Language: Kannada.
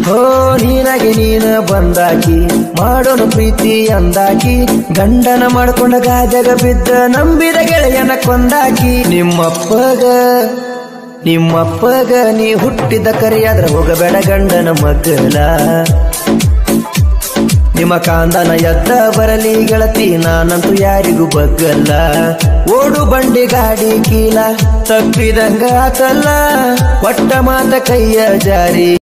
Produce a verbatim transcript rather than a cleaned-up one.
ಹೋ ನೀನಾಗೆ ನೀನ ಬಂದಾಕಿ ಮಾಡೋನು ಪ್ರೀತಿ ಅಂದಾಕಿ ಗಂಡನ ಮಾಡ್ಕೊಂಡ ಗಾಜಗ ಬಿದ್ದ ನಂಬಿದ ಗೆಳೆಯನ ಕೊಂದಾಕಿ ನಿಮ್ಮಪ್ಪಗ ನಿಮ್ಮಪ್ಪಗ ನೀ ಹುಟ್ಟಿದ ಕರಿಯಾದ್ರ ಹೋಗಬೇಡ ಗಂಡನ ಮಗ್ಗಲ ನಿಮ್ಮ ಕಾಂದನ ಎದ್ದ ಬರಲಿ ಗೆಳತಿ ನಾನಂತೂ ಯಾರಿಗೂ ಬಗ್ಗಲ್ಲ ಓಡು ಬಂಡಿ ಗಾಡಿ ಕೀಲ ತಪ್ಪಿದಂಗ ಆತಲ್ಲ ಕೊಟ್ಟ ಮಾತ ಕೈಯ ಜಾರಿ